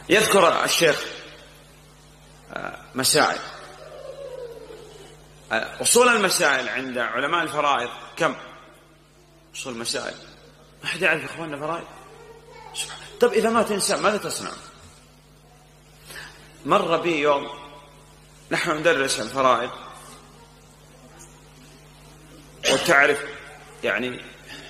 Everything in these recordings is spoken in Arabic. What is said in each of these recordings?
يذكر الشيخ مسائل. أصول المسائل عند علماء الفرائض كم؟ أصول المسائل ما حد يعرف إخواننا فرائض. طب إذا مات إنسان ماذا تصنع؟ مر بي يوم نحن ندرس الفرائض، وتعرف يعني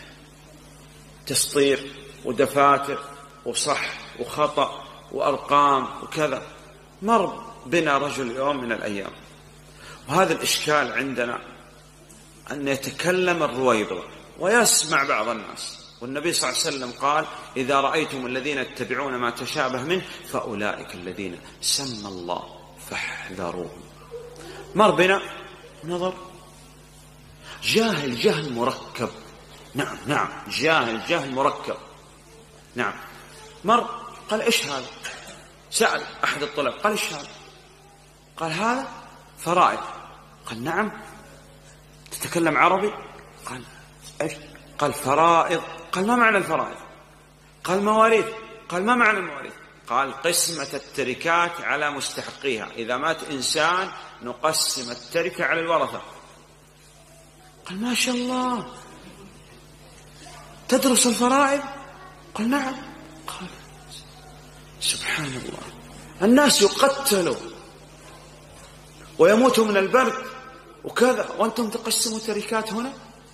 تسطير ودفاتر وصح وخطأ وأرقام وكذا. مر بنا رجل يوم من الأيام، وهذا الإشكال عندنا أن يتكلم الرويبضة ويسمع بعض الناس، والنبي صلى الله عليه وسلم قال: إذا رأيتم الذين يتبعون ما تشابه منه فأولئك الذين سمى الله فاحذروهم. مر بنا نظر، جاهل جهل مركب، نعم جاهل مركب، نعم. مر قال: إيش هذا؟ سأل أحد الطلاب قال: إيش هذا؟ قال: هذا فرائض. قال: نعم. تتكلم عربي؟ قال: إيش؟ قال: فرائض. قال: ما معنى الفرائض؟ قال: مواريث. قال: ما معنى المواريث؟ قال: قسمة التركات على مستحقيها، إذا مات إنسان نقسم التركة على الورثة. قال: ما شاء الله، تدرس الفرائض؟ قال: نعم. قال: سبحان الله، الناس يقتلوا ويموتوا من البرد وكذا، وأنتم تقسموا تركات هنا؟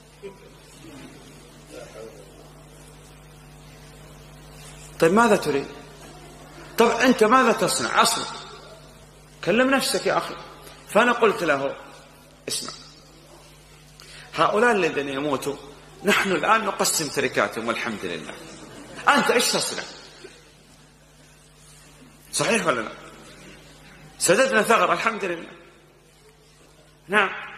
طيب ماذا تريد؟ طب أنت ماذا تصنع أصلا؟ كلم نفسك يا أخي. فأنا قلت له: اسمع، هؤلاء الذين يموتوا نحن الآن نقسم تركاتهم والحمد لله، أنت إيش تصنع؟ صحيح ولا لا؟ سددنا ثغر الحمد لله، نعم.